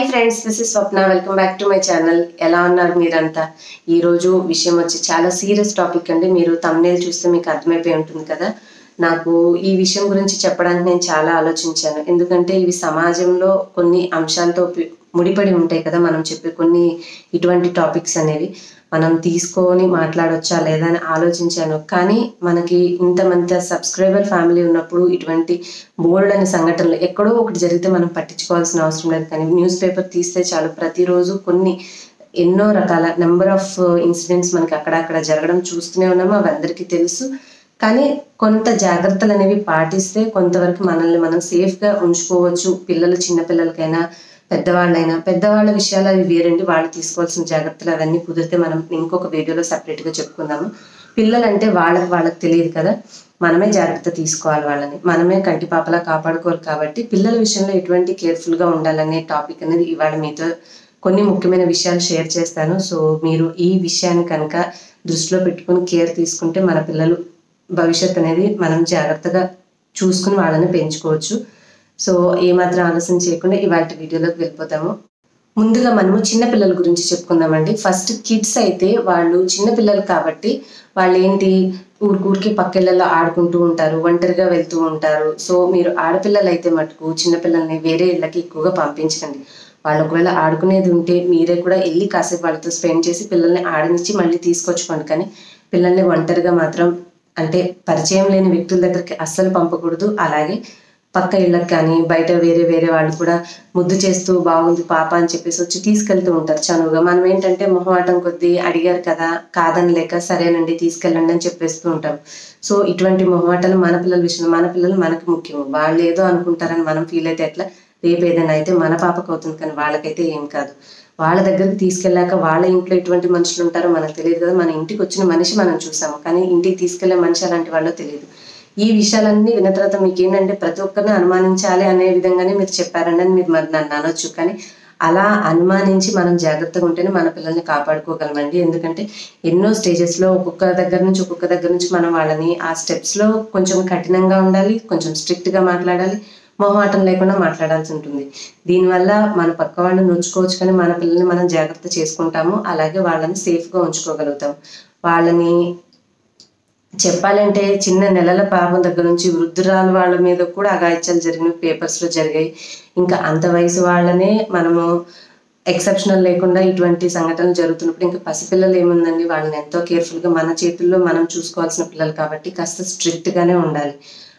Hi friends, this is Swapna. Welcome back to my channel. ఎలా ఉన్నారు మీరంతా? ఈరోజు విషయం వచ్చి చాలా సీరియస్ టాపిక్ అండి. మీరు థంబ్నెయిల్ చూస్తే మీకు అర్థమైపోయి ఉంటుంది కదా. నాకు ఈ విషయం గురించి చెప్పడానికి నేను చాలా ఆలోచించాను. ఎందుకంటే ఇవి సమాజంలో కొన్ని అంశాలతో ముడిపడి ఉంటాయి కదా. మనం చెప్పే కొన్ని ఇటువంటి టాపిక్స్ అనేవి మనం తీసుకొని మాట్లాడొచ్చా లేదా అని ఆలోచించాను. కానీ మనకి ఇంతమంది సబ్స్క్రైబర్ ఫ్యామిలీ ఉన్నప్పుడు ఇటువంటి బోల్డ్ అనే సంఘటనలు ఎక్కడో ఒకటి జరిగితే మనం పట్టించుకోవాల్సిన అవసరం లేదు. కానీ న్యూస్ పేపర్ తీస్తే చాలు, ప్రతిరోజు ఎన్నో రకాల నెంబర్ ఆఫ్ ఇన్సిడెంట్స్ మనకి అక్కడక్కడ జరగడం చూస్తూనే ఉన్నాము. అవి అందరికీ తెలుసు. కానీ కొంత జాగ్రత్తలు అనేవి పాటిస్తే కొంతవరకు మనల్ని మనం సేఫ్గా ఉంచుకోవచ్చు. పిల్లలు, చిన్నపిల్లలకైనా పెద్దవాళ్ళ విషయాలు అవి వేరండి. వాళ్ళు తీసుకోవాల్సిన జాగ్రత్తలు అవన్నీ కుదిరితే మనం ఇంకొక వీడియోలో సపరేట్గా చెప్పుకుందాము. పిల్లలంటే వాళ్ళకి తెలియదు కదా, మనమే జాగ్రత్త తీసుకోవాలి. వాళ్ళని మనమే కంటిపాపలా కాపాడుకోవాలి. కాబట్టి పిల్లల విషయంలో ఎటువంటి కేర్ఫుల్గా ఉండాలనే టాపిక్ అనేది ఇవాళ మీతో కొన్ని ముఖ్యమైన విషయాలు షేర్ చేస్తాను. సో మీరు ఈ విషయాన్ని కనుక దృష్టిలో పెట్టుకుని కేర్ తీసుకుంటే మన పిల్లలు భవిష్యత్ అనేది మనం జాగ్రత్తగా చూసుకుని వాళ్ళని పెంచుకోవచ్చు. సో ఏమాత్రం ఆలస్యం చేయకుండా ఇవాళ వీడియోలోకి వెళ్ళిపోతాము. ముందుగా మనము చిన్నపిల్లల గురించి చెప్పుకుందామండి. ఫస్ట్ కిడ్స్ అయితే వాళ్ళు చిన్నపిల్లలు కాబట్టి వాళ్ళు ఏంటి, ఊరికి పక్కిళ్ళల్లో ఆడుకుంటూ ఉంటారు, ఒంటరిగా వెళ్తూ ఉంటారు. సో మీరు ఆడపిల్లలు అయితే మటుకు చిన్నపిల్లల్ని వేరే ఇళ్ళకి ఎక్కువగా పంపించకండి. వాళ్ళు ఒకవేళ ఆడుకునేది ఉంటే మీరే కూడా వెళ్ళి కాసేపు వాళ్ళతో స్పెండ్ చేసి పిల్లల్ని ఆడనిచ్చి మళ్ళీ తీసుకొచ్చుకోండి. కానీ పిల్లల్ని ఒంటరిగా మాత్రం, అంటే పరిచయం లేని వ్యక్తుల దగ్గరికి అస్సలు పంపకూడదు. అలాగే పక్క ఇళ్ళకి కానీ బయట వేరే వాళ్ళు కూడా ముద్దు చేస్తూ బాగుంది పాప అని చెప్పేసి వచ్చి తీసుకెళ్తూ ఉంటారు చనువుగా. మనం ఏంటంటే మొహమాటం కొద్దీ అడిగారు కదా, కాదని లేక సరేనండి తీసుకెళ్ళండి అని చెప్పేస్తూ ఉంటాం. సో ఇటువంటి మొహమాటాలు మన పిల్లల విషయంలో, మన పిల్లలు మనకు ముఖ్యం. వాళ్ళు ఏదో అనుకుంటారని మనం ఫీల్ అయితే ఎట్లా? రేపు ఏదైనా అయితే మన పాపకు అవుతుంది, కానీ వాళ్ళకైతే ఏం కాదు. వాళ్ళ దగ్గరికి తీసుకెళ్ళాక వాళ్ళ ఇంట్లో ఎటువంటి మనుషులు ఉంటారో మనకు తెలియదు కదా. మన ఇంటికి వచ్చిన మనిషి మనం చూసాము, కానీ ఇంటికి తీసుకెళ్లే మనిషి అలాంటి వాళ్ళో తెలియదు. ఈ విషయాలన్నీ విన్న తర్వాత మీకు ఏంటంటే ప్రతి ఒక్కరిని అనుమానించాలి అనే విధంగానే మీరు చెప్పారండి అని మీరు మరి నన్ను అనొచ్చు. కానీ అలా అనుమానించి మనం జాగ్రత్తగా ఉంటేనే మన పిల్లల్ని కాపాడుకోగలమండి. ఎందుకంటే ఎన్నో స్టేజెస్లో ఒక్కొక్క దగ్గర నుంచి మనం వాళ్ళని ఆ స్టెప్స్లో కొంచెం కఠినంగా ఉండాలి, కొంచెం స్ట్రిక్ట్గా మాట్లాడాలి, మొహమాటం లేకుండా మాట్లాడాల్సి ఉంటుంది. దీనివల్ల మన పక్క వాళ్ళు నొచ్చుకోవచ్చు, కానీ మన పిల్లల్ని మనం జాగ్రత్త చేసుకుంటాము. అలాగే వాళ్ళని సేఫ్గా ఉంచుకోగలుగుతాం. వాళ్ళని చెప్పాలంటే చిన్న నెలల పాపం దగ్గర నుంచి వృద్ధురాలు వాళ్ళ మీద కూడా అఘాయిత్యాలు జరిగిన పేపర్స్లో జరిగాయి. ఇంకా అంత వయసు వాళ్ళనే మనము ఎక్సెప్షనల్ లేకుండా ఇటువంటి సంఘటనలు జరుగుతున్నప్పుడు ఇంకా పసిపిల్లలు ఏముందండి, వాళ్ళని ఎంతో కేర్ఫుల్గా మన చేతుల్లో మనం చూసుకోవాల్సిన పిల్లలు కాబట్టి కాస్త స్ట్రిక్ట్గానే ఉండాలి.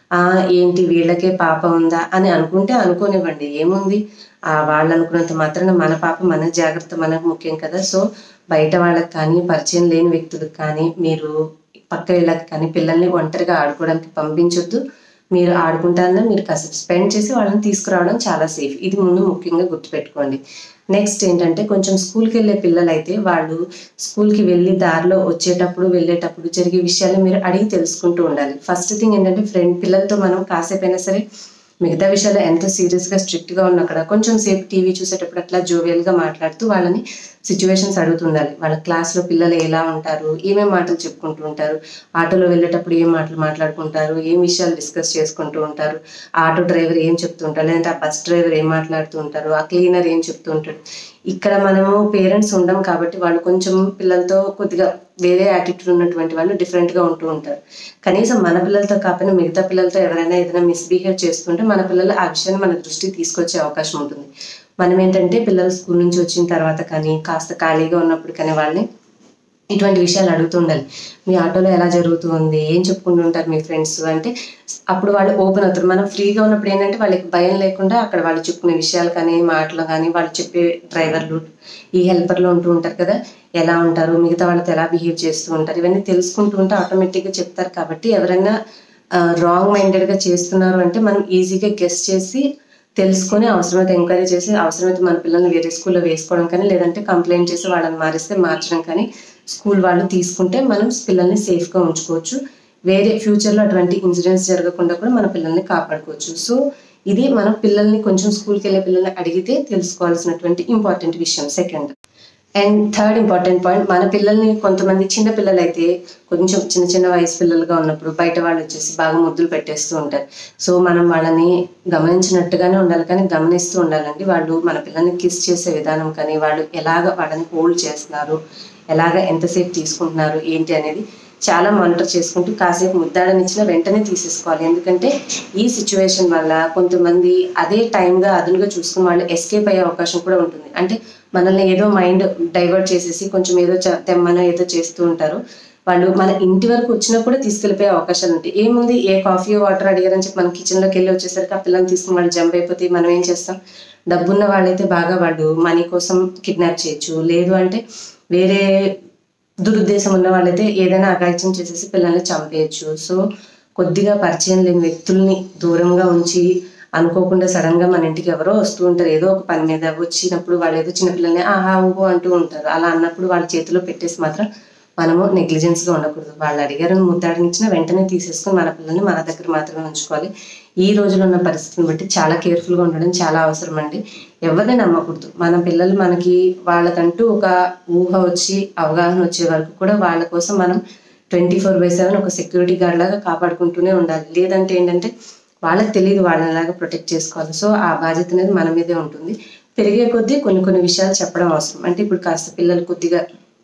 ఏంటి వీళ్ళకే పాప ఉందా అని అనుకుంటే అనుకోనివ్వండి, ఏముంది. వాళ్ళు అనుకున్నంత మాత్రాన మన పాప, మన జాగ్రత్త మనకు ముఖ్యం కదా. సో బయట వాళ్ళకి కానీ, పరిచయం లేని వ్యక్తులకు కానీ, మీరు పక్క ఇళ్ళకి కానీ పిల్లల్ని ఒంటరిగా ఆడుకోవడానికి పంపించొద్దు. మీరు ఆడుకుంటారన్నా మీరు కాసేపు స్పెండ్ చేసి వాళ్ళని తీసుకురావడం చాలా సేఫ్. ఇది ముందు ముఖ్యంగా గుర్తుపెట్టుకోండి. నెక్స్ట్ ఏంటంటే, కొంచెం స్కూల్కి వెళ్ళే పిల్లలు అయితే వాళ్ళు స్కూల్కి వెళ్ళి దారిలో వచ్చేటప్పుడు వెళ్ళేటప్పుడు జరిగే విషయాలు మీరు అడిగి తెలుసుకుంటూ ఉండాలి. ఫస్ట్ థింగ్ ఏంటంటే, పిల్లలతో మనం కాసేపైనా సరే మిగతా విషయాలు ఎంత సీరియస్గా స్ట్రిక్ట్గా ఉన్నా కూడా కొంచెం సేపు టీవీ చూసేటప్పుడు అట్లా జోవియల్గా మాట్లాడుతూ వాళ్ళని సిచ్యువేషన్స్ అడుగుతుండాలి. వాళ్ళ క్లాస్లో పిల్లలు ఎలా ఉంటారు, ఏమేమి మాటలు చెప్పుకుంటూ ఉంటారు, ఆటోలో వెళ్ళేటప్పుడు ఏం మాటలు మాట్లాడుకుంటారు, ఏం విషయాలు డిస్కస్ చేసుకుంటూ ఉంటారు, ఆటో డ్రైవర్ ఏం చెప్తూ ఉంటారు, లేదంటే ఆ బస్ డ్రైవర్ ఏం మాట్లాడుతూ ఉంటారు, ఆ క్లీనర్ ఏం చెప్తూ ఉంటాడు. ఇక్కడ మనము పేరెంట్స్ ఉండం కాబట్టి వాళ్ళు కొంచెం పిల్లలతో కొద్దిగా వేరే యాటిట్యూడ్ ఉన్నటువంటి వాళ్ళు డిఫరెంట్గా ఉంటూ ఉంటారు. కనీసం మన పిల్లలతో కాకపోయినా మిగతా పిల్లలతో ఎవరైనా ఏదైనా మిస్బిహేవ్ చేస్తుంటే మన పిల్లలు ఆ విషయాన్ని మన దృష్టికి తీసుకొచ్చే అవకాశం ఉంటుంది. మనం ఏంటంటే పిల్లలు స్కూల్ నుంచి వచ్చిన తర్వాత కానీ, కాస్త ఖాళీగా ఉన్నప్పుడు కానీ వాళ్ళని ఇటువంటి విషయాలు అడుగుతూ ఉండాలి. మీ ఆటోలో ఎలా జరుగుతుంది, ఏం చెప్పుకుంటూ ఉంటారు మీ ఫ్రెండ్స్ అంటే అప్పుడు వాళ్ళు ఓపెన్ అవుతారు. మనం ఫ్రీగా ఉన్నప్పుడు ఏంటంటే వాళ్ళకి భయం లేకుండా అక్కడ వాళ్ళు చెప్పుకునే విషయాలు కానీ, మాటలు కానీ, వాళ్ళు చెప్పే డ్రైవర్లు, ఈ హెల్పర్లు ఉంటూ ఉంటారు కదా, ఎలా ఉంటారు, మిగతా వాళ్ళతో ఎలా బిహేవ్ చేస్తూ ఉంటారు, ఇవన్నీ తెలుసుకుంటూ ఉంటే ఆటోమేటిక్గా చెప్తారు. కాబట్టి ఎవరైనా రాంగ్ మైండెడ్గా చేస్తున్నారు అంటే మనం ఈజీగా గెస్ చేసి తెలుసుకొని అవసరమైతే ఎంక్వైరీ చేసి అవసరమైతే మన పిల్లల్ని వేరే స్కూల్లో వేసుకోవడం కానీ, లేదంటే కంప్లైంట్ చేసి వాళ్ళని మార్చడం కానీ స్కూల్ వాళ్ళు తీసుకుంటే మనం పిల్లల్ని సేఫ్గా ఉంచుకోవచ్చు. వేరే ఫ్యూచర్లో అటువంటి ఇన్సిడెంట్స్ జరగకుండా కూడా మన పిల్లల్ని కాపాడుకోవచ్చు. సో ఇది మనం పిల్లల్ని కొంచెం స్కూల్కి వెళ్ళే పిల్లల్ని అడిగితే తెలుసుకోవాల్సినటువంటి ఇంపార్టెంట్ విషయం. Second, and third important point, మన పిల్లల్ని కొంతమంది చిన్న పిల్లలు అయితే కొంచెం చిన్న చిన్న వయసు పిల్లలుగా ఉన్నప్పుడు బయట వాళ్ళు వచ్చేసి బాగా ముద్దులు పెట్టేస్తూ ఉంటారు. సో మనం వాళ్ళని గమనించినట్టుగానే ఉండాలి, కానీ గమనిస్తూ ఉండాలండి. వాళ్ళు మన పిల్లల్ని కిస్ చేసే విధానం కానీ, వాళ్ళు ఎలాగ వాళ్ళని హోల్డ్ చేస్తున్నారు, ఎలాగ ఎంతసేపు తీసుకుంటున్నారు ఏంటి అనేది చాలా మానిటర్ చేసుకుంటూ కాసేపు ముద్దాడనిచ్చిన వెంటనే తీసేసుకోవాలి. ఎందుకంటే ఈ సిచ్యువేషన్ వల్ల కొంతమంది అదే టైంగా అదునుగా చూసుకుని వాళ్ళు ఎస్కేప్ అయ్యే అవకాశం కూడా ఉంటుంది. అంటే మనల్ని ఏదో మైండ్ డైవర్ట్ చేసేసి కొంచెం ఏదో తెమ్మనో ఏదో చేస్తూ ఉంటారు. వాళ్ళు మన ఇంటి వరకు వచ్చినా కూడా తీసుకెళ్ళిపోయే అవకాశాలు ఉంటాయి. ఏముంది, ఏ కాఫీ వాటర్ అడిగారని చెప్పి మనం కిచెన్లోకి వెళ్ళి వచ్చేసరికి ఆ పిల్లల్ని తీసుకుని వాళ్ళు జంప్ అయిపోతే మనం ఏం చేస్తాం? డబ్బున్న వాళ్ళైతే బాగా వాళ్ళు మనీ కోసం కిడ్నాప్ చేయొచ్చు, లేదు అంటే వేరే దురుద్దేశం ఉన్న వాళ్ళైతే ఏదైనా అఘాయిత్యం చేసేసి పిల్లల్ని చంపేయచ్చు. సో కొద్దిగా పరిచయం లేని వ్యక్తుల్ని దూరంగా ఉంచి, అనుకోకుండా సడన్ గా మన ఇంటికి ఎవరో వస్తూ ఉంటారు ఏదో ఒక పని మీద, వచ్చినప్పుడు వాళ్ళు ఏదో చిన్నపిల్లల్ని ఆహా ఊహో అంటూ ఉంటారు. అలా అన్నప్పుడు వాళ్ళ చేతిలో పెట్టేసి మాత్రం మనము నెగ్లిజెన్స్ గా ఉండకూడదు. వాళ్ళు అడిగారని ముద్దాడించిన వెంటనే తీసేసుకుని మన పిల్లల్ని మన దగ్గర మాత్రమే ఉంచుకోవాలి. ఈ రోజులో ఉన్న పరిస్థితిని బట్టి చాలా కేర్ఫుల్ గా ఉండడం చాలా అవసరం అండి. ఎవరిని నమ్మకూడదు. మన పిల్లలు మనకి వాళ్ళకంటూ ఒక ఊహ వచ్చి అవగాహన వచ్చే వరకు కూడా వాళ్ళ కోసం మనం 24/7 ఒక సెక్యూరిటీ గార్డ్ లాగా కాపాడుకుంటూనే ఉండాలి. లేదంటే ఏంటంటే వాళ్ళకి తెలియదు వాళ్ళని ఎలాగా ప్రొటెక్ట్ చేసుకోవాలి. సో ఆ బాధ్యత అనేది మన మీదే ఉంటుంది. పెరిగే కొద్దీ కొన్ని విషయాలు చెప్పడం అవసరం. అంటే ఇప్పుడు కాస్త పిల్లలు కొద్దిగా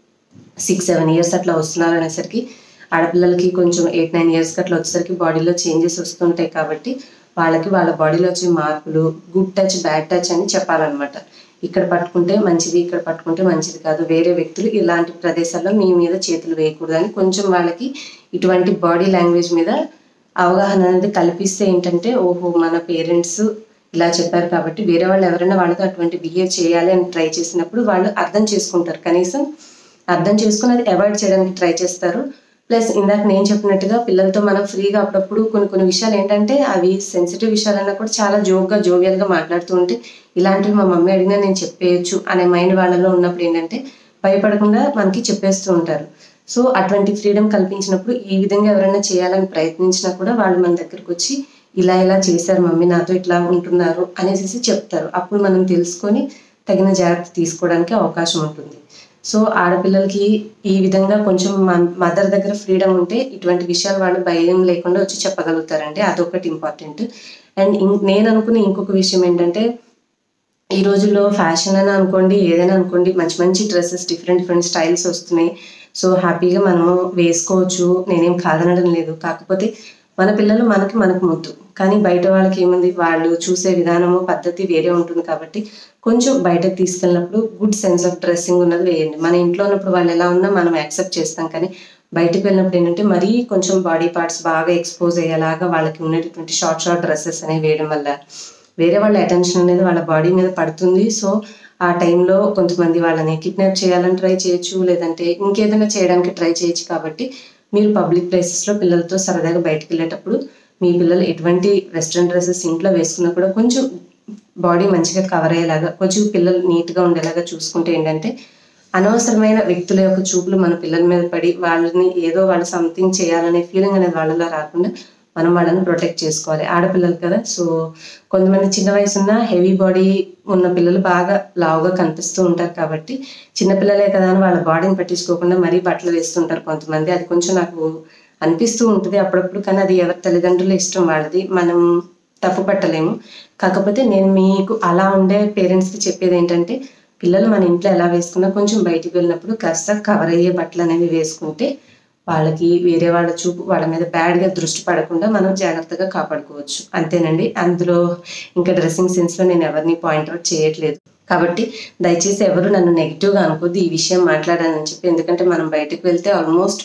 6-7 ఇయర్స్ అట్లా వస్తున్నారు అనేసరికి, ఆడపిల్లలకి కొంచెం 8-9 ఇయర్స్కి అట్లా వచ్చేసరికి బాడీలో చేంజెస్ వస్తుంటాయి. కాబట్టి వాళ్ళకి వాళ్ళ బాడీలో వచ్చే మార్పులు, గుడ్ టచ్ బ్యాడ్ టచ్ అని చెప్పాలన్నమాట. ఇక్కడ పట్టుకుంటే మంచిది, ఇక్కడ పట్టుకుంటే మంచిది కాదు, వేరే వ్యక్తులు ఇలాంటి ప్రదేశాల్లో మీ మీద చేతులు వేయకూడదు అని కొంచెం వాళ్ళకి ఇటువంటి బాడీ లాంగ్వేజ్ మీద అవగాహన అనేది కల్పిస్తే ఏంటంటే, ఓహో మన పేరెంట్స్ ఇలా చెప్పారు కాబట్టి వేరే వాళ్ళు ఎవరైనా వాళ్ళతో అటువంటి బిహేవ్ చేయాలి అని ట్రై చేసినప్పుడు వాళ్ళు అర్థం చేసుకుంటారు. కనీసం అర్థం చేసుకుని అది అవాయిడ్ చేయడానికి ట్రై చేస్తారు. ప్లస్ ఇందాక నేను చెప్పినట్టుగా పిల్లలతో మనం ఫ్రీగా అప్పుడప్పుడు కొన్ని విషయాలు ఏంటంటే అవి సెన్సిటివ్ విషయాలన్నా కూడా చాలా జోవియల్గా మాట్లాడుతూ ఉంటే, ఇలాంటివి మా మమ్మీ అడిగినా నేను చెప్పేయచ్చు అనే మైండ్ వాళ్ళలో ఉన్నప్పుడు ఏంటంటే భయపడకుండా మనకి చెప్పేస్తూ ఉంటారు. సో అటువంటి ఫ్రీడమ్ కల్పించినప్పుడు ఈ విధంగా ఎవరైనా చేయాలని ప్రయత్నించినా కూడా వాళ్ళు మన దగ్గరకు వచ్చి ఇలా చేశారు మమ్మీ, నాతో ఇట్లా ఉంటున్నారు అనేసి చెప్తారు. అప్పుడు మనం తెలుసుకొని తగిన జాగ్రత్త తీసుకోవడానికి అవకాశం ఉంటుంది. సో ఆడపిల్లలకి ఈ విధంగా కొంచెం మదర్ దగ్గర ఫ్రీడమ్ ఉంటే ఇటువంటి విషయాలు వాళ్ళు భయం లేకుండా వచ్చి చెప్పగలుగుతారండి. అదొకటి ఇంపార్టెంట్. అండ్ నేను అనుకునే ఇంకొక విషయం ఏంటంటే, ఈ రోజుల్లో ఫ్యాషన్ అని అనుకోండి, ఏదైనా అనుకోండి, మంచి డ్రెస్సెస్ డిఫరెంట్ స్టైల్స్ వస్తున్నాయి. సో హ్యాపీగా మనము వేసుకోవచ్చు, నేనేం కాదనడం లేదు. కాకపోతే మన పిల్లలు మనకు ముద్దు, కానీ బయట వాళ్ళకి ఏముంది, వాళ్ళు చూసే విధానము పద్ధతి వేరే ఉంటుంది. కాబట్టి కొంచెం బయటకు తీసుకెళ్ళినప్పుడు గుడ్ సెన్స్ ఆఫ్ డ్రెస్సింగ్ ఉన్నది వేయండి. మన ఇంట్లో ఉన్నప్పుడు వాళ్ళు ఎలా ఉన్నా మనం యాక్సెప్ట్ చేస్తాం, కానీ బయటకు వెళ్ళినప్పుడు ఏంటంటే మరీ కొంచెం బాడీ పార్ట్స్ బాగా ఎక్స్పోజ్ అయ్యేలాగా వాళ్ళకి ఉన్నటువంటి షార్ట్ డ్రెస్సెస్ అనేవి వేయడం వల్ల వేరే వాళ్ళ అటెన్షన్ అనేది వాళ్ళ బాడీ మీద పడుతుంది. సో ఆ టైంలో కొంతమంది వాళ్ళని కిడ్నాప్ చేయాలని ట్రై చేయొచ్చు, లేదంటే ఇంకేదైనా చేయడానికి ట్రై చేయొచ్చు. కాబట్టి మీరు పబ్లిక్ ప్లేసెస్లో పిల్లలతో సరదాగా బయటకు వెళ్ళేటప్పుడు మీ పిల్లలు ఎటువంటి వెస్ట్రన్ డ్రెస్సెస్ ఇంట్లో వేసుకున్నా కూడా కొంచెం బాడీ మంచిగా కవర్ అయ్యేలాగా, కొంచెం పిల్లలు నీట్గా ఉండేలాగా చూసుకుంటే ఏంటంటే అనవసరమైన వ్యక్తుల యొక్క చూపులు మన పిల్లల మీద పడి వాళ్ళు సంథింగ్ చేయాలనే ఫీలింగ్ అనేది వాళ్ళలో రాకుండా మనం వాళ్ళని ప్రొటెక్ట్ చేసుకోవాలి. ఆడపిల్లలు కదా, సో కొంతమంది చిన్న వయసు ఉన్న హెవీ బాడీ ఉన్న పిల్లలు బాగా లావుగా కనిపిస్తూ ఉంటారు. కాబట్టి చిన్నపిల్లలే కదా అని వాళ్ళ బాడీని పట్టించుకోకుండా మరీ బట్టలు వేస్తుంటారు కొంతమంది. అది కొంచెం నాకు అనిపిస్తూ ఉంటుంది అప్పుడప్పుడు, కానీ అది ఎవరి తల్లిదండ్రుల ఇష్టం, వాళ్ళది, మనం తప్పు పట్టలేము. కాకపోతే నేను మీకు అలా ఉండే పేరెంట్స్కి చెప్పేది ఏంటంటే, పిల్లలు మన ఇంట్లో ఎలా వేసుకున్నా కొంచెం బయటికి వెళ్ళినప్పుడు కాస్త కవర్ అయ్యే బట్టలు అనేవి వేసుకుంటే వాళ్ళకి వేరే వాళ్ళ చూపు వాళ్ళ మీద బ్యాడ్గా దృష్టి పడకుండా మనం జాగ్రత్తగా కాపాడుకోవచ్చు. అంతేనండి. అందులో ఇంకా డ్రెస్సింగ్ సెన్స్లో నేను ఎవరిని పాయింట్అవుట్ చేయట్లేదు. కాబట్టి దయచేసి ఎవరు నన్ను నెగిటివ్గా అనుకోద్దు ఈ విషయం మాట్లాడానని చెప్పి. ఎందుకంటే మనం బయటకు వెళ్తే ఆల్మోస్ట్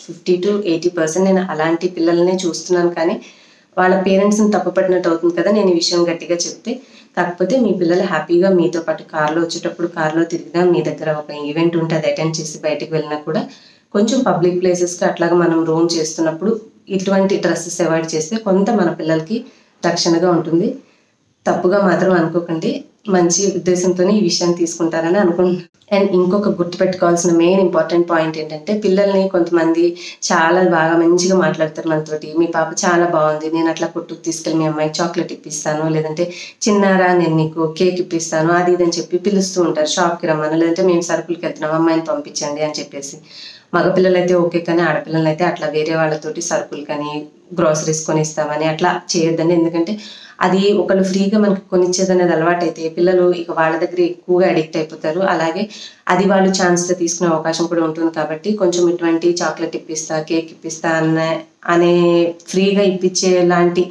50-80% నేను అలాంటి పిల్లలనే చూస్తున్నాను. కానీ వాళ్ళ పేరెంట్స్ని తప్పుపట్టినట్టు అవుతుంది కదా నేను ఈ విషయం గట్టిగా చెప్తే. కాకపోతే మీ పిల్లలు హ్యాపీగా మీతో పాటు కార్లో వచ్చేటప్పుడు, కార్లో తిరిగినా, మీ దగ్గర ఒక ఈవెంట్ ఉంటే అది అటెండ్ చేసి బయటకు వెళ్ళినా కూడా కొంచెం పబ్లిక్ ప్లేసెస్కి అట్లాగా మనం రోమ్ చేస్తున్నప్పుడు ఇటువంటి డ్రెస్సెస్ అవాయిడ్ చేస్తే కొంత మన పిల్లలకి రక్షణగా ఉంటుంది. తప్పుగా మాత్రం అనుకోకండి. మంచి ఉద్దేశంతోనే ఈ విషయాన్ని తీసుకుంటారని అనుకుంటున్నాను. అండ్ ఇంకొక గుర్తుపెట్టుకోవాల్సిన మెయిన్ ఇంపార్టెంట్ పాయింట్ ఏంటంటే, పిల్లల్ని కొంతమంది చాలా బాగా మంచిగా మాట్లాడతారు మనతోటి. మీ పాప చాలా బాగుంది, నేను అట్లా కొట్టుకు తీసుకెళ్ళి మీ అమ్మాయికి చాక్లెట్ ఇప్పిస్తాను, లేదంటే చిన్నారా నేను నీకు కేక్ ఇప్పిస్తాను, అది ఇది అని చెప్పి పిలుస్తూ ఉంటారు. షాప్కి రమ్మను, లేదంటే మేము సరుకులకి వెళ్తున్నాం అమ్మాయిని పంపించండి అని చెప్పేసి. మగపిల్లలైతే ఓకే, కానీ ఆడపిల్లలైతే అట్లా వేరే వాళ్ళతోటి సరుకులు కానీ గ్రోసరీస్ కొనిస్తామని అట్లా చేయొద్దండి. ఎందుకంటే అది ఒకళ్ళు ఫ్రీగా మనకి కొనిచ్చేదనేది అలవాటైతే పిల్లలు ఇక వాళ్ళ దగ్గర ఎక్కువగా అడిక్ట్ అయిపోతారు. అలాగే అది వాళ్ళు ఛాన్స్‌గా తీసుకునే అవకాశం కూడా ఉంటుంది. కాబట్టి కొంచెం ఇటువంటి చాక్లెట్ ఇప్పిస్తా, కేక్ ఇప్పిస్తా అనే ఫ్రీగా ఇప్పించే లాంటి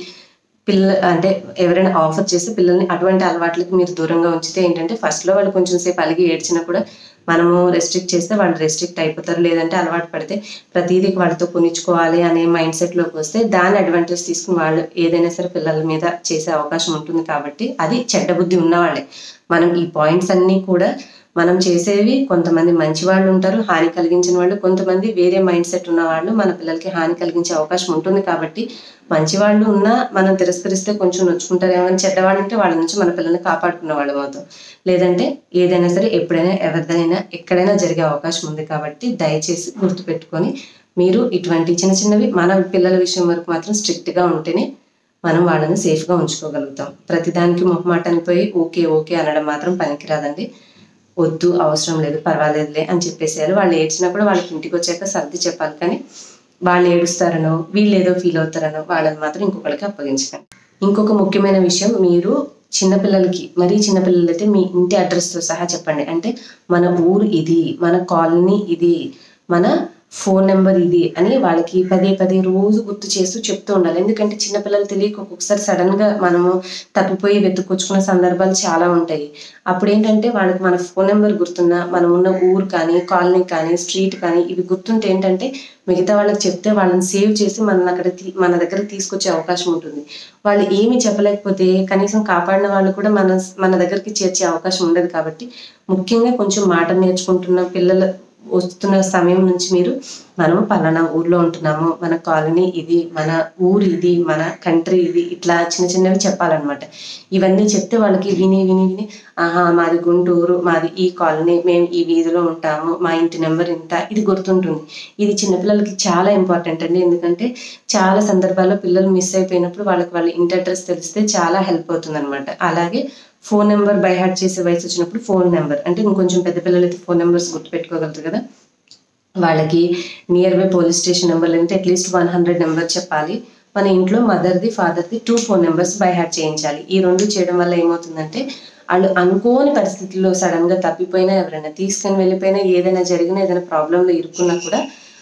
అంటే ఎవరైనా ఆఫర్ చేసి పిల్లల్ని అటువంటి అలవాట్లకి మీరు దూరంగా ఉంచితే ఏంటంటే, ఫస్ట్‌లో వాళ్ళు కొంచెం సేపు అలిగి ఏడ్చినా కూడా మనము రెస్ట్రిక్ట్ చేస్తే వాళ్ళు రెస్ట్రిక్ట్ అయిపోతారు. లేదంటే అలవాటు పడితే ప్రతీదీ వాళ్ళతో కొనిచ్చుకోవాలి అనే మైండ్ సెట్‌లోకి వస్తే దాన్ని అడ్వాంటేజ్ తీసుకుని వాళ్ళు ఏదైనా సరే పిల్లల మీద చేసే అవకాశం ఉంటుంది. కాబట్టి అది చెడ్డ బుద్ధి ఉన్నవాళ్ళే. మనం ఈ పాయింట్స్ అన్నీ కూడా మనం చేసేవి కొంతమంది మంచి వాళ్ళు ఉంటారు, హాని కలిగించిన వాళ్ళు. కొంతమంది వేరే మైండ్ సెట్ ఉన్న వాళ్ళు మన పిల్లలకి హాని కలిగించే అవకాశం ఉంటుంది. కాబట్టి మంచి వాళ్ళు ఉన్నా మనం తిరస్కరిస్తే కొంచెం నొచ్చుకుంటారేమో, కానీ చెడ్డవాళ్ళు ఉంటే వాళ్ళ నుంచి మన పిల్లల్ని కాపాడుకున్న వాళ్ళం అవుతాం. లేదంటే ఏదైనా సరే ఎప్పుడైనా ఎవరిదైనా ఎక్కడైనా జరిగే అవకాశం ఉంది. కాబట్టి దయచేసి గుర్తుపెట్టుకొని మీరు ఇటువంటి చిన్న చిన్నవి మన పిల్లల విషయం వరకు మాత్రం స్ట్రిక్ట్‌గా ఉంటేనే మనం వాళ్ళని సేఫ్‌గా ఉంచుకోగలుగుతాం. ప్రతిదానికి మొహమాటానికి పోయి ఓకే ఓకే అనడం మాత్రం పనికిరాదండి. వద్దు, అవసరం లేదు, పర్వాలేదులే అని చెప్పేసేయాలి. వాళ్ళు ఏడ్చినా కూడా వాళ్ళకి ఇంటికి వచ్చాక సర్ది చెప్పాలి. కానీ వాళ్ళు ఏడుస్తారనో, వీళ్ళు ఏదో ఫీల్ అవుతారనో వాళ్ళని మాత్రం ఇంకొకరికి అప్పగించకండి. ఇంకొక ముఖ్యమైన విషయం, మీరు చిన్నపిల్లలకి, మరీ చిన్నపిల్లలైతే మీ ఇంటి అడ్రస్‌తో సహా చెప్పండి. అంటే మన ఊరు ఇది, మన కాలనీ ఇది, మన ఫోన్ నెంబర్ ఇది అని వాళ్ళకి పదే పదే రోజు గుర్తు చేస్తూ చెప్తూ ఉండాలి. ఎందుకంటే చిన్నపిల్లలు తెలియక ఒక్కొక్కసారి సడన్‌గా మనము తప్పిపోయి వెతుక్కొచ్చుకునే సందర్భాలు చాలా ఉంటాయి. అప్పుడేంటంటే వాళ్ళకి మన ఫోన్ నెంబర్ గుర్తున్నా, మనం ఉన్న ఊరు కానీ, కాలనీ కానీ, స్ట్రీట్ కానీ ఇవి గుర్తుంటే ఏంటంటే మిగతా వాళ్ళకి చెప్తే వాళ్ళని సేవ్ చేసి మనల్ని అక్కడ మన దగ్గరికి తీసుకొచ్చే అవకాశం ఉంటుంది. వాళ్ళు ఏమీ చెప్పలేకపోతే కనీసం కాపాడిన వాళ్ళు కూడా మన దగ్గరికి చేర్చే అవకాశం ఉండదు. కాబట్టి ముఖ్యంగా కొంచెం మాట నేర్చుకుంటున్న పిల్లలు వస్తున్న సమయం నుంచి మీరు మనం పలానా ఊర్లో ఉంటున్నాము, మన కాలనీ ఇది, మన ఊరు ఇది, మన కంట్రీ ఇది, ఇట్లా చిన్న చిన్నవి చెప్పాలన్నమాట. ఇవన్నీ చెప్తే వాళ్ళకి విని విని విని ఆహా మాది గుంటూరు, మాది ఈ కాలనీ, మేము ఈ వీధిలో ఉంటాము, మా ఇంటి నెంబర్ ఇంత, ఇది గుర్తుంటుంది. ఇది చిన్నపిల్లలకి చాలా ఇంపార్టెంట్ అండి. ఎందుకంటే చాలా సందర్భాల్లో పిల్లలు మిస్ అయిపోయినప్పుడు వాళ్ళ ఇంటి అడ్రస్ తెలిస్తే చాలా హెల్ప్ అవుతుందన్నమాట. అలాగే ఫోన్ నెంబర్ బై హార్ట్ చేసే వయసు వచ్చినప్పుడు ఫోన్ నెంబర్ అంటే ఇంకొంచెం పెద్ద పిల్లలైతే ఫోన్ నెంబర్స్ గుర్తుపెట్టుకోగలుగుతారు కదా, వాళ్ళకి నియర్ బై పోలీస్ స్టేషన్ నెంబర్లు అంటే అట్లీస్ట్ 100 నెంబర్ చెప్పాలి. మన ఇంట్లో మదర్‌ది, ఫాదర్‌ది 2 ఫోన్ నెంబర్స్ బై హార్ట్ చేయించాలి. ఈ 2 చేయడం వల్ల ఏమవుతుందంటే వాళ్ళు అనుకోని పరిస్థితుల్లో సడన్‌గా తప్పిపోయినా, ఎవరైనా తీసుకొని వెళ్ళిపోయినా, ఏదైనా జరిగినా, ఏదైనా ప్రాబ్లంలో ఇరుక్కున్నా కూడా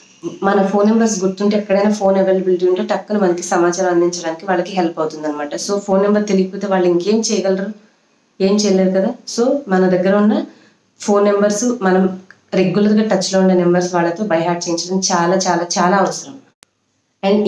మన ఫోన్ నెంబర్స్ గుర్తుంటే ఎక్కడైనా ఫోన్ అవైలబిలిటీ ఉంటే టక్కున మనకి సమాచారం అందించడానికి వాళ్ళకి హెల్ప్ అవుతుందన్నమాట. సో ఫోన్ నెంబర్ తెలియకపోతే వాళ్ళు ఇంకేం చేయగలరు? ఏం చేయలేరు కదా. సో మన దగ్గర ఉన్న ఫోన్ నెంబర్స్ మనం రెగ్యులర్‌గా టచ్‌లో ఉండే నెంబర్స్ వాళ్ళతో బై హార్ట్ చేయించడం చాలా చాలా చాలా అవసరం. అండ్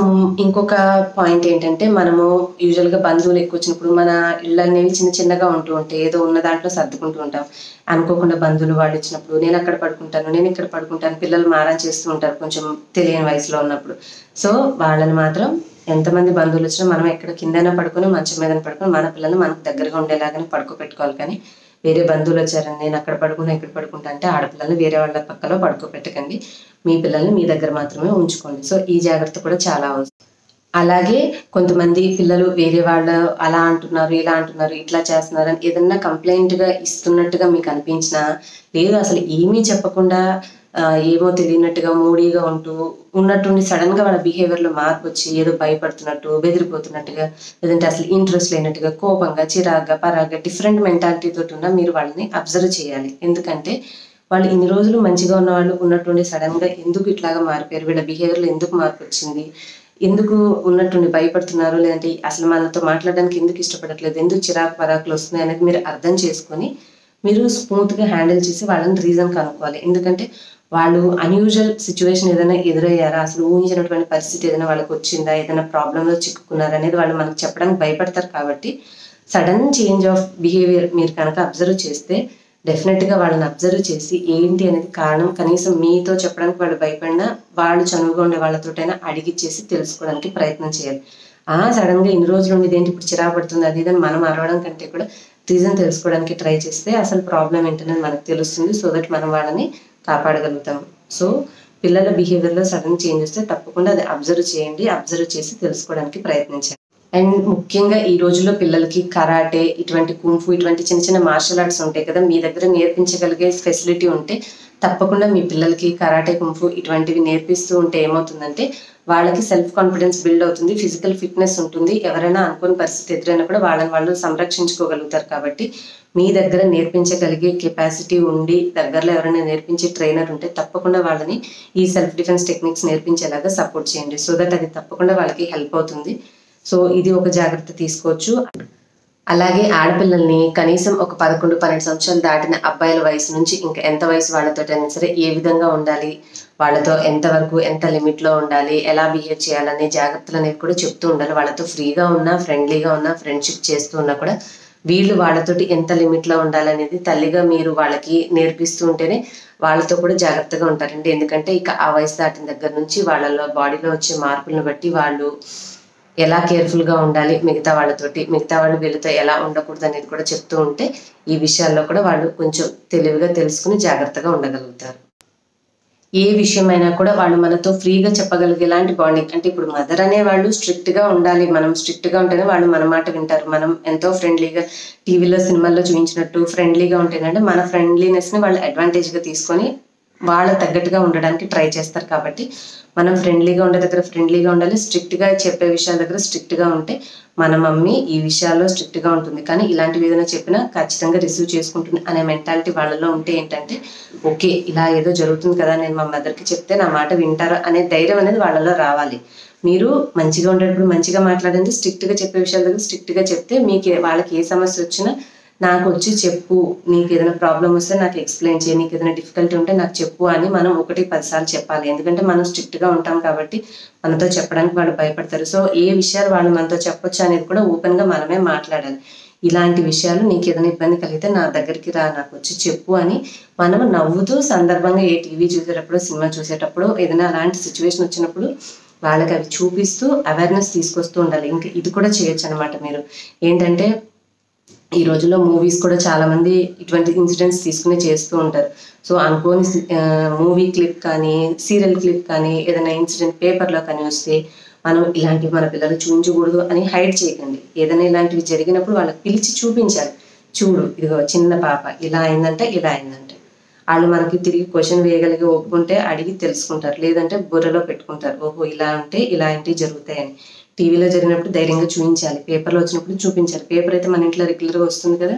ఇంకొక పాయింట్ ఏంటంటే, మనము యూజువల్‌గా బంధువులు ఎక్కువ వచ్చినప్పుడు మన ఇళ్ళనేవి చిన్న చిన్నగా ఉంటూ ఉంటాయి. ఏదో ఉన్న దాంట్లో సర్దుకుంటూ ఉంటాం. అనుకోకుండా బంధువులు వాళ్ళు వచ్చినప్పుడు నేను అక్కడ పడుకుంటాను, నేను ఇక్కడ పడుకుంటాను, పిల్లలు మారం చేస్తూ ఉంటారు కొంచెం తెలియని వయసులో ఉన్నప్పుడు. సో వాళ్ళని మాత్రం ఎంతమంది బంధువులు వచ్చినా మనం ఎక్కడ కిందైనా పడుకొని, మంచం మీదన పడుకొని మన పిల్లల్ని మనకు దగ్గరగా ఉండేలాగానే పడుకోబెట్టుకోవాలి. కానీ వేరే బంధువులు వచ్చారని నేను అక్కడ పడుకున్నా, ఇక్కడ పడుకుంటా అంటే ఆడపిల్లల్ని వేరే వాళ్ళ పక్కలో పడుకోబెట్టకండి. మీ పిల్లల్ని మీ దగ్గర మాత్రమే ఉంచుకోండి. సో ఈ జాగ్రత్త కూడా చాలా అవసరం. అలాగే కొంతమంది పిల్లలు వేరే వాళ్ళు అలా అంటున్నారు, ఇలా అంటున్నారు, ఇట్లా చేస్తున్నారు అని ఏదన్నా కంప్లెయింట్‌గా ఇస్తున్నట్టుగా మీకు అనిపించినా, లేదు అసలు ఏమీ చెప్పకుండా ఏమో తెలియనట్టుగా మూడీగా ఉంటూ ఉన్నట్టుండి సడన్‌గా వాళ్ళ బిహేవియర్‌లో మార్పొచ్చి ఏదో భయపడుతున్నట్టు, బెదిరిపోతున్నట్టుగా, లేదంటే అసలు ఇంట్రెస్ట్ లేనట్టుగా, కోపంగా, చిరాగ్గా, పరాగ్గా డిఫరెంట్ మెంటాలిటీ తోటి ఉన్న మీరు వాళ్ళని అబ్జర్వ్ చేయాలి. ఎందుకంటే వాళ్ళు ఇన్ని రోజులు మంచిగా ఉన్నవాళ్ళు ఉన్నట్టుండి సడన్‌గా ఎందుకు ఇట్లాగా మారిపోయారు? వీళ్ళ బిహేవియర్‌లో ఎందుకు మార్పొచ్చింది? ఎందుకు ఉన్నట్టుండి భయపడుతున్నారు? లేదంటే అసలు మనతో మాట్లాడడానికి ఎందుకు ఇష్టపడట్లేదు? ఎందుకు చిరాకు పరాకులు వస్తున్నాయి అనేది మీరు అర్థం చేసుకొని, మీరు స్మూత్‌గా హ్యాండిల్ చేసి వాళ్ళని రీజన్ కనుక్కోవాలి. ఎందుకంటే వాళ్ళు అన్‌యూజువల్ సిట్యుయేషన్ ఏదైనా ఎదురయ్యారా? అసలు ఊహించినటువంటి పరిస్థితి ఏదైనా వాళ్ళకొచ్చిందా? ఏదైనా ప్రాబ్లమ్‌లో చిక్కుకున్నారా? అనేది వాళ్ళు మనకు చెప్పడానికి భయపడతారు. కాబట్టి సడన్ చేంజ్ ఆఫ్ బిహేవియర్ మీరు కనుక అబ్జర్వ్ చేస్తే డెఫినెట్‌గా వాళ్ళని అబ్జర్వ్ చేసి ఏంటి అనేది కారణం కనీసం మీతో చెప్పడానికి వాళ్ళు భయపడినా, వాళ్ళు చనువుగా ఉండే వాళ్ళతోటైనా అడిగిచ్చేసి తెలుసుకోవడానికి ప్రయత్నం చేయాలి. సడన్‌గా ఇన్ని రోజులు ఉండి ఇదేంటి ఇప్పుడు చిరాకు పడుతుంది అది ఇది అని మనం అరవడం కంటే కూడా రీజన్ తెలుసుకోవడానికి ట్రై చేస్తే అసలు ప్రాబ్లం ఏంటనేది మనకు తెలుస్తుంది. సో దట్ మనం వాళ్ళని కాపాడగలుగుతాం. సో పిల్లల బిహేవియర్లో సడన్ చేంజ్ వస్తే తప్పకుండా అది అబ్జర్వ్ చేయండి. అబ్జర్వ్ చేసి తెలుసుకోవడానికి ప్రయత్నించండి. అండ్ ముఖ్యంగా ఈ రోజుల్లో పిల్లలకి కరాటే, ఇటువంటి కుంఫు, ఇటువంటి చిన్న చిన్న మార్షల్ ఆర్ట్స్ ఉంటాయి కదా, మీ దగ్గర నేర్పించగలిగే ఫెసిలిటీ ఉంటే తప్పకుండా మీ పిల్లలకి కరాటే, కుంఫు ఇటువంటివి నేర్పిస్తూ ఉంటే ఏమవుతుందంటే వాళ్ళకి సెల్ఫ్ కాన్ఫిడెన్స్ బిల్డ్ అవుతుంది, ఫిజికల్ ఫిట్నెస్ ఉంటుంది. ఎవరైనా అనుకోని పరిస్థితి ఎదురైనా కూడా వాళ్ళని వాళ్ళు సంరక్షించుకోగలుగుతారు. కాబట్టి మీ దగ్గర నేర్పించగలిగే కెపాసిటీ ఉండి దగ్గరలో ఎవరైనా నేర్పించే ట్రైనర్ ఉంటే తప్పకుండా వాళ్ళని ఈ సెల్ఫ్ డిఫెన్స్ టెక్నిక్స్ నేర్పించేలాగా సపోర్ట్ చేయండి. సో దట్ అది తప్పకుండా వాళ్ళకి హెల్ప్ అవుతుంది. సో ఇది ఒక జాగ్రత్త తీసుకోవచ్చు. అలాగే ఆడపిల్లల్ని కనీసం ఒక 11-12 సంవత్సరాలు దాటిన అబ్బాయిల వయసు నుంచి ఇంకా ఎంత వయసు వాళ్ళతోటైనా సరే ఏ విధంగా ఉండాలి, వాళ్ళతో ఎంతవరకు ఎంత లిమిట్లో ఉండాలి, ఎలా బిహేవ్ చేయాలనే జాగ్రత్తలు అనేవి కూడా చెప్తూ ఉండాలి. వాళ్ళతో ఫ్రీగా ఉన్నా, ఫ్రెండ్లీగా ఉన్నా, ఫ్రెండ్షిప్ చేస్తూ ఉన్నా కూడా వీళ్ళు వాళ్ళతోటి ఎంత లిమిట్లో ఉండాలనేది తల్లిగా మీరు వాళ్ళకి నేర్పిస్తూ ఉంటేనే వాళ్ళతో కూడా జాగ్రత్తగా ఉంటారండి. ఎందుకంటే ఇక ఆ వయసు దాటిన దగ్గర నుంచి వాళ్ళలో బాడీలో వచ్చే మార్పులను బట్టి వాళ్ళు ఎలా కేర్ఫుల్గా ఉండాలి, మిగతా వాళ్ళతోటి, మిగతా వాళ్ళు వీళ్ళతో ఎలా ఉండకూడదు అనేది కూడా చెప్తూ ఉంటే ఈ విషయాల్లో కూడా వాళ్ళు కొంచెం తెలివిగా తెలుసుకుని జాగ్రత్తగా ఉండగలుగుతారు. ఏ విషయమైనా కూడా వాళ్ళు మనతో ఫ్రీగా చెప్పగలిగేలాంటి బాండింగ్, అంటే ఇప్పుడు మదర్ అనే వాళ్ళు స్ట్రిక్ట్గా ఉండాలి, మనం స్ట్రిక్ట్గా ఉంటేనే వాళ్ళు మన మాట వింటారు. మనం ఎంతో ఫ్రెండ్లీగా టీవీలో సినిమాల్లో చూపించినట్టు ఫ్రెండ్లీగా ఉంటేనంటే మన ఫ్రెండ్లీనెస్ని వాళ్ళు అడ్వాంటేజ్గా తీసుకొని వాళ్ళకి తగ్గట్టుగా ఉండడానికి ట్రై చేస్తారు. కాబట్టి మనం ఫ్రెండ్లీగా ఉండే దగ్గర ఫ్రెండ్లీగా ఉండాలి, స్ట్రిక్ట్గా చెప్పే విషయాల దగ్గర స్ట్రిక్ట్గా ఉంటే మన మమ్మీ ఈ విషయాల్లో స్ట్రిక్ట్గా ఉంటుంది, కానీ ఇలాంటివి ఏదైనా చెప్పినా ఖచ్చితంగా రిసీవ్ చేసుకుంటుంది అనే మెంటాలిటీ వాళ్ళలో ఉంటే ఏంటంటే ఓకే ఇలా ఏదో జరుగుతుంది కదా, నేను మా మదర్కి చెప్తే నా మాట వింటారు అనే ధైర్యం అనేది వాళ్ళలో రావాలి. మీరు మంచిగా ఉండేటప్పుడు మంచిగా మాట్లాడండి, స్ట్రిక్ట్గా చెప్పే విషయాల దగ్గర స్ట్రిక్ట్గా చెప్తే మీకు వాళ్ళకి ఏ సమస్య వచ్చినా నాకు వచ్చి చెప్పు, నీకు ఏదైనా ప్రాబ్లం వస్తే నాకు ఎక్స్ప్లెయిన్ చేయి, నీకు ఏదైనా డిఫికల్టీ ఉంటే నాకు చెప్పు అని మనం 1-10 సార్లు చెప్పాలి. ఎందుకంటే మనం స్ట్రిక్ట్గా ఉంటాం కాబట్టి మనతో చెప్పడానికి వాళ్ళు భయపడతారు. సో ఏ విషయాలు వాళ్ళు మనతో చెప్పొచ్చు అనేది కూడా ఓపెన్గా మనమే మాట్లాడాలి. ఇలాంటి విషయాలు నీకు ఏదైనా ఇబ్బంది కలిగితే నా దగ్గరికి రా, నాకు వచ్చి చెప్పు అని మనం నవ్వుతూ సందర్భంగా ఏ టీవీ చూసేటప్పుడు, సినిమా చూసేటప్పుడు ఏదైనా అలాంటి సిచ్యువేషన్ వచ్చినప్పుడు వాళ్ళకి అవి చూపిస్తూ అవేర్నెస్ తీసుకొస్తూ ఉండాలి. ఇంకా ఇది కూడా చేయొచ్చు అనమాట. మీరు ఏంటంటే ఈ రోజుల్లో మూవీస్ కూడా చాలా మంది ఇటువంటి ఇన్సిడెంట్స్ తీసుకుని చేస్తూ ఉంటారు. సో అనుకోని మూవీ క్లిప్ కానీ, సీరియల్ క్లిప్ కానీ, ఏదైనా ఇన్సిడెంట్ పేపర్లో కానీ వస్తే మనం ఇలాంటివి మన పిల్లలు చూపించకూడదు అని హైడ్ చేయకండి. ఏదైనా ఇలాంటివి జరిగినప్పుడు వాళ్ళకి పిలిచి చూపించాలి. చూడు ఇదిగో చిన్న పాప ఇలా అయిందంటే ఇలా అయిందంటే, వాళ్ళు మనకి తిరిగి క్వశ్చన్ వేయగలిగి ఒప్పుకుంటే అడిగి తెలుసుకుంటారు, లేదంటే బుర్రలో పెట్టుకుంటారు, ఓహో ఇలా అంటే ఇలాంటివి జరుగుతాయని. టీవీలో జరిగినప్పుడు ధైర్యంగా చూపించాలి, పేపర్లో వచ్చినప్పుడు చూపించాలి. పేపర్ అయితే మన ఇంట్లో రెగ్యులర్గా వస్తుంది కదా.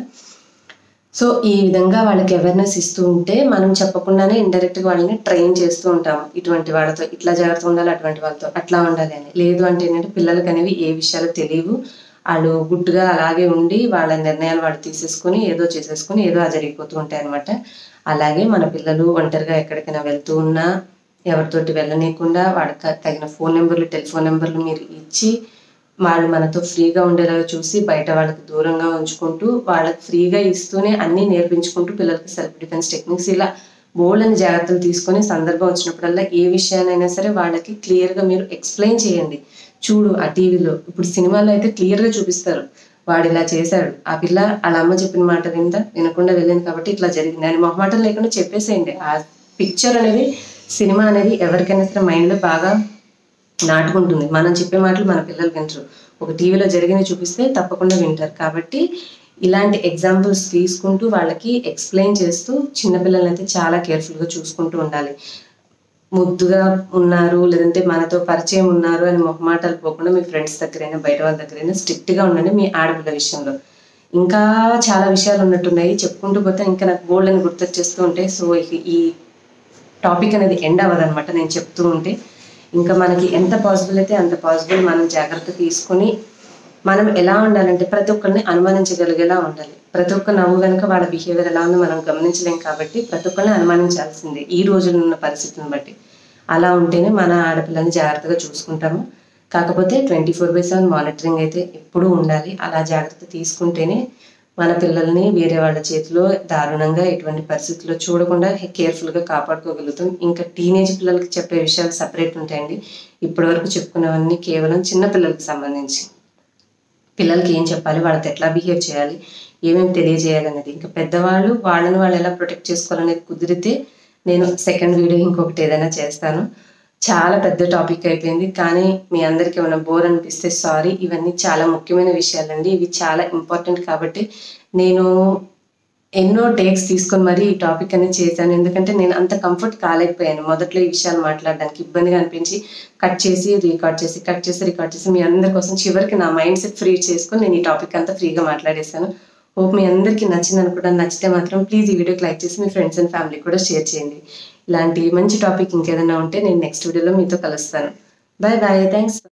సో ఈ విధంగా వాళ్ళకి అవేర్నెస్ ఇస్తూ ఉంటే మనం చెప్పకుండానే ఇండైరెక్ట్గా వాళ్ళని ట్రైన్ చేస్తూ ఉంటాము. ఇటువంటి వాళ్ళతో ఇట్లా జాగ్రత్తగా ఉండాలి, అటువంటి వాళ్ళతో అట్లా ఉండాలి అని. లేదు అంటే ఏంటంటే పిల్లలకి అనేవి ఏ విషయాలు తెలియవు, వాళ్ళు గుడ్డుగా అలాగే ఉండి వాళ్ళ నిర్ణయాలు వాళ్ళు తీసేసుకొని ఏదో చేసేసుకొని ఏదో జరిగిపోతూ ఉంటాయి అనమాట. అలాగే మన పిల్లలు ఒంటరిగా ఎక్కడికైనా వెళ్తూ ఉన్నా ఎవరితోటి వెళ్ళనీయకుండా వాళ్ళకి తగిన ఫోన్ నెంబర్లు, టెలిఫోన్ నెంబర్లు మీరు ఇచ్చి వాళ్ళు మనతో ఫ్రీగా ఉండేలాగా చూసి బయట వాళ్ళకి దూరంగా ఉంచుకుంటూ వాళ్ళకి ఫ్రీగా ఇస్తూనే అన్నీ నేర్పించుకుంటూ పిల్లలకి సెల్ఫ్ డిఫెన్స్ టెక్నిక్స్ ఇలా బోల్డని జాగ్రత్తలు తీసుకొని సందర్భం వచ్చినప్పుడల్లా ఏ విషయానైనా సరే వాళ్ళకి క్లియర్గా మీరు ఎక్స్ప్లెయిన్ చేయండి. చూడు ఆ టీవీలో ఇప్పుడు సినిమాలో అయితే క్లియర్గా చూపిస్తారు, వాడు ఇలా చేశాడు, ఆ పిల్ల వాళ్ళ అమ్మ చెప్పిన మాట వినకుండా వెళ్ళింది కాబట్టి ఇట్లా జరిగింది అని మొహమాటం లేకుండా చెప్పేసేయండి. ఆ పిక్చర్ అనేది, సినిమా అనేది ఎవరికైనా సరే మైండ్లో బాగా నాటుకుంటుంది. మనం చెప్పే మాటలు మన పిల్లలు వింటారు, ఒక టీవీలో జరిగింది చూపిస్తే తప్పకుండా వింటారు. కాబట్టి ఇలాంటి ఎగ్జాంపుల్స్ తీసుకుంటూ వాళ్ళకి ఎక్స్ప్లెయిన్ చేస్తూ చిన్నపిల్లల్ని అయితే చాలా కేర్ఫుల్గా చూసుకుంటూ ఉండాలి. ముద్దుగా ఉన్నారు లేదంటే మనతో పరిచయం ఉన్నారు అని మొహమాటాలు పోకుండా మీ ఫ్రెండ్స్ దగ్గరైనా బయట వాళ్ళ దగ్గరైనా స్ట్రిక్ట్గా ఉండండి మీ ఆడపిల్ల విషయంలో. ఇంకా చాలా విషయాలు ఉన్నట్టున్నాయి, చెప్పుకుంటూ పోతే ఇంకా నాకు బోల్డ్ అని గుర్తొచ్చేస్తూ ఉంటాయి. సో ఈ టాపిక్ అనేది ఎండ్ అవ్వదనమాట నేను చెప్తూ ఉంటే. ఇంకా మనకి ఎంత పాసిబుల్ అయితే అంత పాసిబుల్ మనం జాగ్రత్త తీసుకొని మనం ఎలా ఉండాలంటే ప్రతి ఒక్కరిని అనుమానించగలిగేలా ఉండాలి. ప్రతి ఒక్క నవ్వు కనుక వాళ్ళ బిహేవియర్ ఎలా ఉందో మనం గమనించలేం కాబట్టి ప్రతి ఒక్కరిని అనుమానించాల్సిందే ఈ రోజుల్లో ఉన్న పరిస్థితిని బట్టి. అలా ఉంటేనే మన ఆడపిల్లని జాగ్రత్తగా చూసుకుంటాము. కాకపోతే 24/7 మానిటరింగ్ అయితే ఎప్పుడూ ఉండాలి. అలా జాగ్రత్త తీసుకుంటేనే మన పిల్లల్ని వేరే వాళ్ళ చేతిలో దారుణంగా ఎటువంటి పరిస్థితుల్లో చూడకుండా కేర్ఫుల్గా కాపాడుకోగలుగుతాం. ఇంకా టీనేజ్ పిల్లలకి చెప్పే విషయాలు సపరేట్ ఉంటాయండి. ఇప్పటి వరకు చెప్పుకున్నవన్నీ కేవలం చిన్న పిల్లలకి సంబంధించి. పిల్లలకి ఏం చెప్పాలి, వాళ్ళతో ఎట్లా బిహేవ్ చేయాలి, ఏమేమి తెలియజేయాలనేది. ఇంకా పెద్దవాళ్ళు వాళ్ళని వాళ్ళు ఎలా ప్రొటెక్ట్ చేసుకోవాలనేది కుదిరితే నేను సెకండ్ వీడియో ఇంకొకటి ఏదైనా చేస్తాను. చాలా పెద్ద టాపిక్ అయిపోయింది. కానీ మీ అందరికి ఏమైనా బోర్ అనిపిస్తే సారీ. ఇవన్నీ చాలా ముఖ్యమైన విషయాలండి. ఇవి చాలా ఇంపార్టెంట్ కాబట్టి నేను ఎన్నో టేక్స్ తీసుకొని మరీ ఈ టాపిక్ అనేది చేశాను. ఎందుకంటే నేను అంత కంఫర్ట్ కాలేకపోయాను. మొదట్లో ఈ విషయాలు మాట్లాడడానికి ఇబ్బందిగా అనిపించి కట్ చేసి రికార్డ్ చేసి మీ అందరి కోసం చివరికి నా మైండ్ సెట్ ఫ్రీ చేసుకొని నేను ఈ టాపిక్ అంతా ఫ్రీగా మాట్లాడేశాను. హోప్ మీ అందరికీ నచ్చింది అనుకుంటాను. నచ్చితే మాత్రం ప్లీజ్ ఈ వీడియోకి లైక్ చేసి మీ ఫ్రెండ్స్ అండ్ ఫ్యామిలీ కూడా షేర్ చేయండి. ఇలాంటి మంచి టాపిక్ ఇంకేదైనా ఉంటే నేను నెక్స్ట్ వీడియోలో మీతో కలుస్తాను. Bye bye. థ్యాంక్స్.